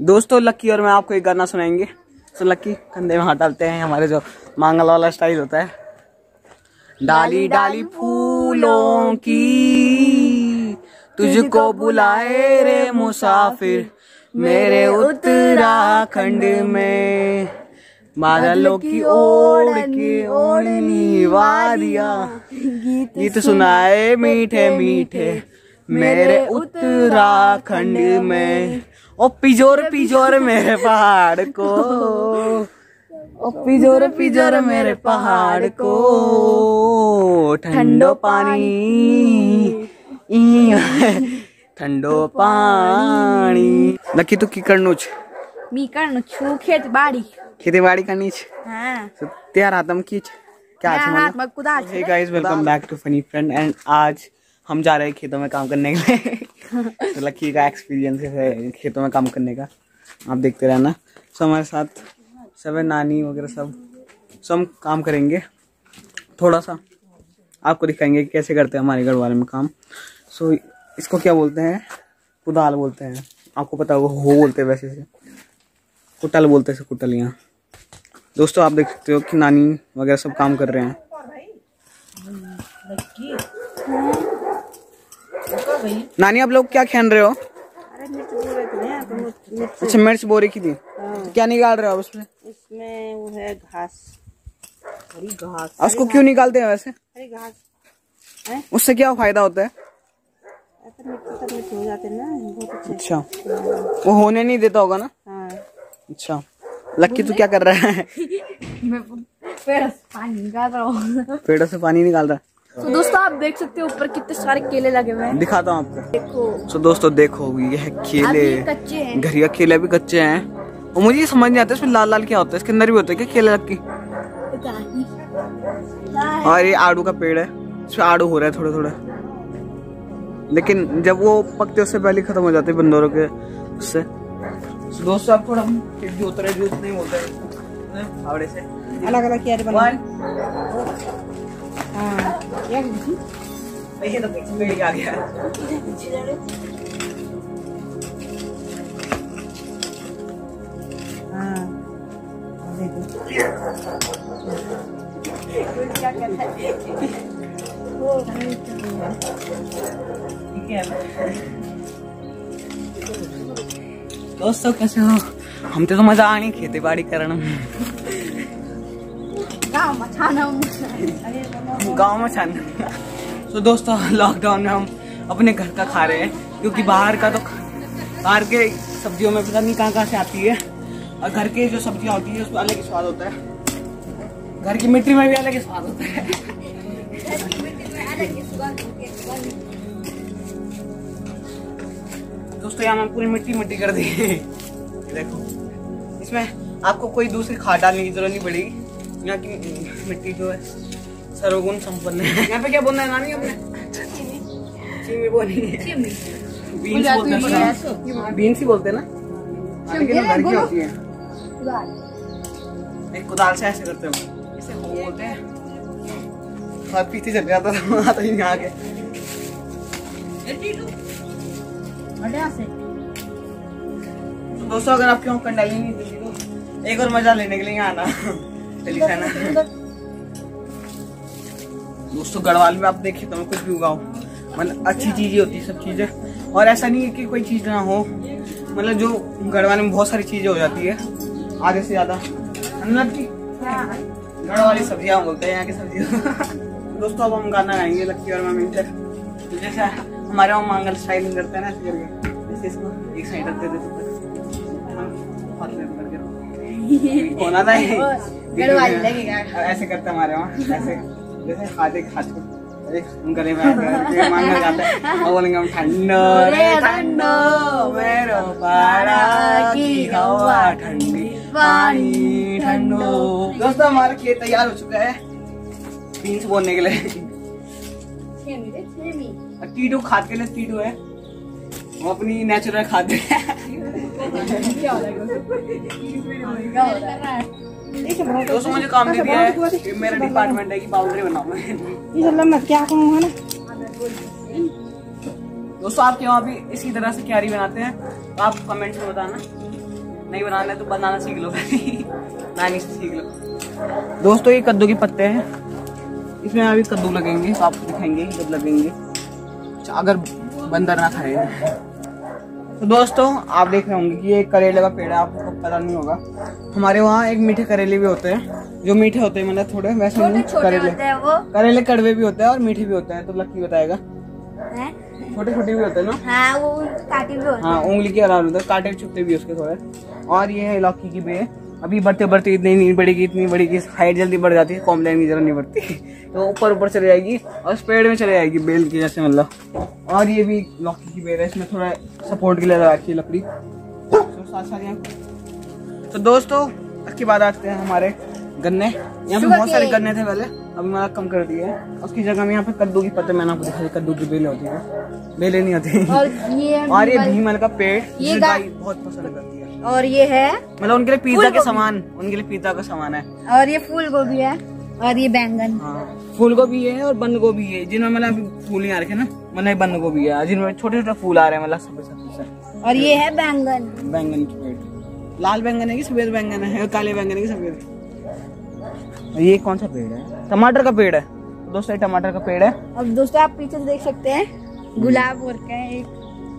दोस्तों लक्की और मैं आपको एक गाना सुनाएंगे। तो लक्की कंधे में हाथ डालते हैं, हमारे जो मांगल वाला स्टाइल होता है। डाली डाली फूलों की तुझको बुलाए रे मुसाफिर, मेरे उत्तराखंड में बादलों की ओढ़ के ओढ़नी वादियाँ, गीत सुनाए मीठे मीठे मेरे उत्तराखंड में। ओ पिजोर पिजोर मेरे पहाड़ को, ओ पिजोर पिजोर मेरे पहाड़ को, ठंडो पानी ठंडो पानी। लकी तू की करनुच मी करनु खेती बाड़ी करनी हाँ। तो त्यार आतम की क्या hey guys, welcome back to Funny Friend. And आज हम जा रहे हैं खेतों में काम करने के लिए। तो लकी का एक्सपीरियंस है खेतों में काम करने का, आप देखते रहना। सो हमारे साथ सब नानी वगैरह सब हम काम करेंगे, थोड़ा सा आपको दिखाएंगे कि कैसे करते हैं हमारे घर वाले में काम। सो इसको क्या बोलते हैं, कुदाल बोलते हैं, आपको पता होगा। हो बोलते हैं वैसे से, कुटल बोलते हैं कुटल यहाँ। दोस्तों आप देख सकते हो कि नानी वगैरह सब काम कर रहे हैं। नानी आप लोग क्या खेल रहे हो? अच्छा मिर्च बोरी की थी, तो क्या निकाल रहे हो उसमें? इसमें वो है घास, हरी घास। उसको क्यों निकालते हैं वैसे? हरी घास उससे क्या फायदा होता है? हो जाते ना बहुत अच्छे। अच्छा वो होने नहीं देता होगा ना? हाँ। अच्छा लक्की तू क्या कर रहा है? मैं पेड़ से पानी निकाल रहा हूँ। पेड़ों से पानी निकाल रहा है। तो दोस्तों आप देख सकते हो ऊपर कितने सारे केले लगे हुए हैं, दिखाता हूँ आपको। देखो। तो दोस्तों देखो ये है केले, कच्चे हैं। घरिया केले भी कच्चे हैं। और मुझे ये समझ नहीं आता इसमें लाल लाल क्या होता है, इसके अंदर भी होता है क्या केले लक्की? और ये आड़ू का पेड़ है, इसमें आड़ू हो रहा है थोड़े थोड़े, लेकिन जब वो पकते उससे पहले खत्म हो जाते हैं बंदरों के उससे। तो दोस्तों आप थोड़ा जो उतरे जूस नहीं बोलते फावड़े से अलग अलग क्यारे बना। ये तो पीछे में आ गया। क्या कहता है? दोस्तों कैसे हो? हम तो मजा आनी खेती बाड़ी करना, गाँव में छाना। तो दोस्तों लॉकडाउन में हम अपने घर का खा रहे हैं, क्योंकि बाहर के सब्जियों में पता नहीं कहाँ से आती है, और घर के जो सब्जियां होती है उसमें अलग ही स्वाद होता है। घर की मिट्टी में भी अलग ही स्वाद होता है। दोस्तों यहाँ मैं पूरी मिट्टी कर दी। देखो इसमें आपको कोई दूसरी खाद डालने की जरूरत नहीं पड़ेगी। यहाँ की मिट्टी जो है सर्वगुण संपन्न है। यहाँ पे क्या बोलना है नानी अपने? चीमी बोली है, बीन्स ही बोलते हैं ना, लेकिन घर की होती है। एक कुदाल से ऐसे करते हो, इसे हो बोलते हैं। हाथ पीछे चल जाता था, आता ही यहाँ के। तो दोस्तों अगर आपके वहाँ कंडाली नहीं थी तो एक और मजा लेने के लिए यहाँ आना। दोस्तों गढ़वाल में आप देखिए तो मैं कुछ भी उगाओ, मतलब अच्छी चीजें होती है सब चीजें, और ऐसा नहीं है कि कोई चीज ना हो। मतलब जो गढ़वाल में बहुत सारी चीजें हो जाती है आधे से ज्यादा। गढ़वाली सब्जियां बोलते हैं यहाँ की सब्जियां। दोस्तों अब हम गाना गाएंगे लक्की और मैं मिलकर, तो जैसे हमारे वहाँ मांगल स्टाइलिंग करते हैं ना ऐसे करके, जैसे इसको एक साइड रखते थे होना था ऐसे करते हमारे वहाँ, ऐसे जैसे खाते गले में मांगना जाता है और बोलेंगे हम ठंडो रे ठंडो मेरो पारा की हवा ठंडी पानी ठंडो। दोस्तों हमारा खेत तैयार हो चुका है बीन्स बोलने के लिए। टीडू खाद के लिए टीडू है, वो अपनी नेचुरल खाद है। दोस्तों मुझे काम दे दिया है, मेरा डिपार्टमेंट है कि बाउंड्री बनाऊं मैं। क्या कहूँ है ना। दोस्तों आपके वहाँ भी इसी तरह से क्यारी बनाते हैं तो आप कमेंट में बताना, नहीं बनाना है तो बनाना सीख लो बनाने से सीख लो। दोस्तों ये कद्दू के पत्ते हैं, इसमें अभी कद्दू लगेंगे तो आपको दिखाएंगे जब लगेंगे, अगर बंदर ना खाए। तो दोस्तों आप देख रहे होंगे कि ये करेले का पेड़ है, आपको पता नहीं होगा। हमारे वहाँ एक मीठे करेले भी होते हैं, जो मीठे होते हैं मतलब थोड़े वैसे करेले कड़वे भी होते हैं और मीठे भी होते हैं। तो लक्की बताएगा, छोटे छोटे भी होते हैं ना। हाँ, वो काटे भी होते हैं। हाँ, उंगली के अलावा होते हैं, काटे चुपते भी उसके थोड़े। और ये है लौकी की बेल, अभी बढ़ते बढ़ते इतनी नहीं बढ़ेगी, इतनी बढ़ेगी, हाइट जल्दी बढ़ जाती है, कॉम्प्लेन की जरूरत नहीं पड़ती तो ऊपर ऊपर चले जाएगी और इस पेड़ में चले जाएगी बेल की जैसे मतलब। और ये भी लौकी की बेल है, इसमें थोड़ा सपोर्ट के लिए लगा रखी है लकड़ी। तो दोस्तों इसके बाद आते हैं हमारे गन्ने। यहाँ पे बहुत सारे गन्ने थे पहले, अभी मैंने कम कर दिए है। उसकी जगह में यहाँ पे कद्दू की पत्ते, मैंने आपको दिखाई कद्दू की बेलें होती है, बेलें नहीं होती। और ये भीमल का पेड़, ये गाय बहुत पसंद करती है। और ये है मतलब उनके लिए पिज्जा के सामान, उनके लिए पिज्जा का सामान है। और ये फूल गोभी है, और ये बैंगन। हाँ, फूल गोभी है और बंद गोभी है, जिनमें मतलब फूल नहीं आ रखे ना, मतलब बंद गोभी है जिनमें छोटे छोटे फूल आ रहे हैं, मतलब सफेद। और ये है बैंगन, बैंगन की पेड़। लाल बैंगन है कि सफेद बैंगन है, काले बैंगन है कि सफेद। ये कौन सा पेड़ है? टमाटर का पेड़ है दोस्तों, टमाटर का पेड़ है। अब दोस्तों आप पीछे देख सकते हैं गुलाब और क्या है एक।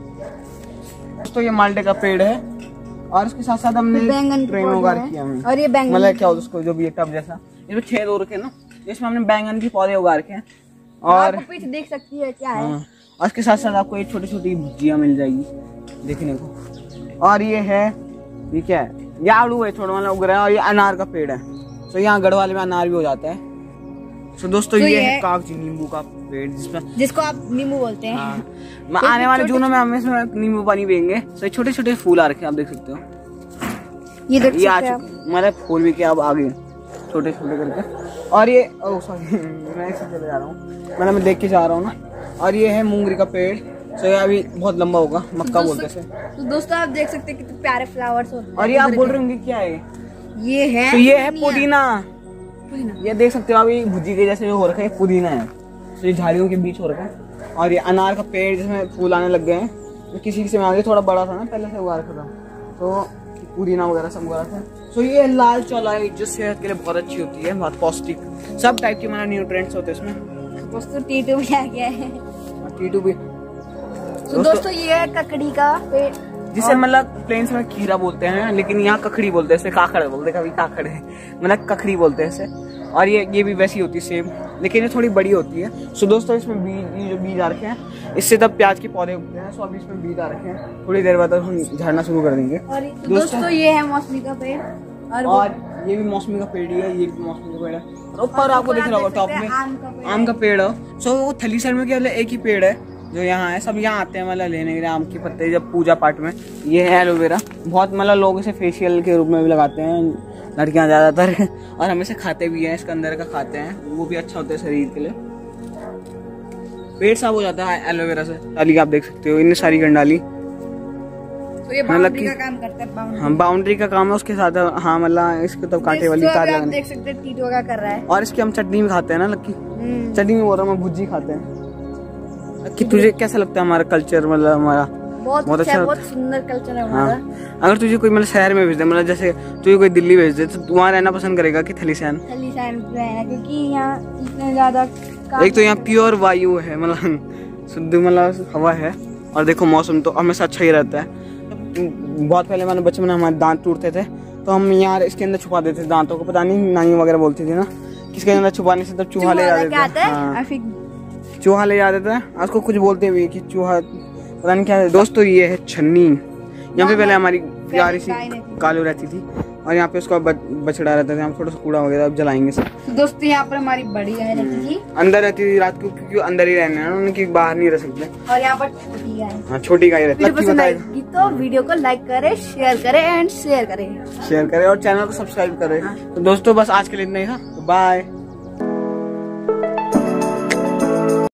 दोस्तों ये माल्टे का पेड़ है और उसके साथ साथ हमने बैंगन ट्रे में उगा रखी है। और ये बैंगन मतलब क्या उसको जो भी टब जैसा, इसमें छेद हो रखे ना, इसमें हमने बैंगन के पौधे उगा रखे हैं। और पीछे देख सकती है क्या है। और उसके साथ साथ आपको ये छोटी छोटी भुजिया मिल जाएगी देखने को। और ये है, ये क्या है? ये आड़ू है, थोड़ा मतलब उग रहा है। और ये अनार का पेड़ है, तो यहाँ गढ़वाले में अनार भी हो जाता है। तो दोस्तों ये है कागजी नींबू का पेड़, जिसको आप नींबू बोलते हैं। हाँ। तो आने वाले जूनों में हम इसमें नींबू पानी पियेंगे। तो छोटे छोटे फूल आ रखे हैं, आप देख सकते हो। ये आ चुके मतलब फूल भी क्या अब आ गए छोटे छोटे करके। और ये सॉरी मैं ऐसे चले जा रहा हूँ, मतलब मैं देख के जा रहा हूँ ना। और ये है मूंगरी का पेड़, तो ये अभी बहुत लंबा होगा, मक्का बोलते हैं। तो दोस्तों आप देख सकते हैं कितने प्यारे फ्लावर्स होते हैं। और ये आप बोल रहे होंगे क्या है? ये है, तो ये है पुदीना। ये देख सकते हो अभी भुजी के जैसे जो हो रखा है, पुदीना है। तो ये झाड़ियों के बीच हो रखा है। और ये अनार का पेड़ जिसमें फूल आने लग गए हैं, तो किसी से आगे थोड़ा बड़ा था ना, पहले से उगा रखा था, तो पुदीना वगैरह सब उगा रखा है। तो ये लाल चौलाई जो सेहत के लिए बहुत अच्छी होती है, बहुत पौष्टिक, सब टाइप के हमारे न्यूट्रिएंट्स होते हैं इसमें। दोस्तों टीटू भी आ गया है, टीटू भी। तो दोस्तों ये है ककड़ी का पेड़, जिसे मतलब प्लेन्स में खीरा बोलते हैं, लेकिन यहाँ ककड़ी बोलते हैं, इसे काकड़ बोलते हैं, कभी काकड़ है मतलब ककड़ी बोलते हैं इसे। और ये भी वैसी होती है सेम, लेकिन ये थोड़ी बड़ी होती है। सो दोस्तों इसमें बीज, ये जो बीज आ रखे हैं, इससे तब प्याज के पौधे उगते हैं। सो अभी इसमें बीज आ रखे हैं, थोड़ी देर बाद हम झाड़ना शुरू कर देंगे। दोस्तों ये है मौसमी का पेड़, और ये भी मौसमी का पेड़ ही है, ये भी मौसमी का पेड़ है। और ऊपर आपको दिख रहा होगा टॉप में आम का पेड़ है। सो वो थली साइड में क्या एक ही पेड़ है जो यहाँ है, सब यहाँ आते हैं मतलब लेने के लिए आम के पत्ते जब पूजा पाठ में। ये है एलोवेरा, बहुत मतलब लोग इसे फेशियल के रूप में भी लगाते हैं, लड़कियां ज्यादातर, और हम इसे खाते भी हैं, इसके अंदर का खाते हैं, वो भी अच्छा होता है शरीर के लिए। पेट साफ हो जाता है एलोवेरा से। डाली आप देख सकते हो, इतनी सारी गंडाली, तो ये बाउंड्री का काम करता है। हाँ, बाउंड्री का काम है, उसके साथ हाँ मतलब इसको तो कांटे वाली तार लगाने। देख सकते हैं टीटू का कर रहा है। और इसकी हम चटनी भी खाते हैं ना लक्की, चटनी में बोल रहा हूँ, भुजी खाते हैं। कि तुझे कैसा लगता है हमारा कल्चर, मतलब हमारा बहुत अच्छा, बहुत सुंदर कल्चर है हमारा। हाँ। अगर तुझे कोई मतलब शहर में भेज दे, मतलब जैसे तुझे कोई दिल्ली भेज दे, तो वहाँ रहना पसंद करेगा कि थलीसैन? थलीसैन रहना, क्योंकि यहाँ इतने ज्यादा एक तो यहाँ प्योर वायु है, मतलब शुद्ध मतलब हवा है। और देखो मौसम तो हमेशा अच्छा ही रहता है। बहुत पहले मैंने बचपन में हमारे दांत टूटते थे, तो हम यहाँ इसके अंदर छुपा देते थे दांतों को, पता नहीं नानी वगैरह बोलती थी ना, किसके अंदर छुपाने से तब चूहा ले जाते थे। चूहा ले जाते थे, उसको कुछ बोलते हुए कि चूहा पता नहीं क्या है। दोस्तों ये है छन्नी, यहाँ पे पहले हमारी प्यारी सी कालू रहती थी, और यहाँ पे उसका बछड़ा रहता था। हम थोड़ा सा कूड़ा वगैरह अब जलाएंगे सब। तो दोस्तों यहाँ पर हमारी बड़ी गाय रहती थी, अंदर रहती थी रात को, क्योंकि अंदर ही रहने उनकी बाहर नहीं रह सकते। और यहाँ पर छोटी गाय, हाँ छोटी गाय रहती है। तो वीडियो को लाइक करे, शेयर करे एंड शेयर करे और चैनल को सब्सक्राइब करे। तो दोस्तों बस आज के लिए इतना ही था, बाय।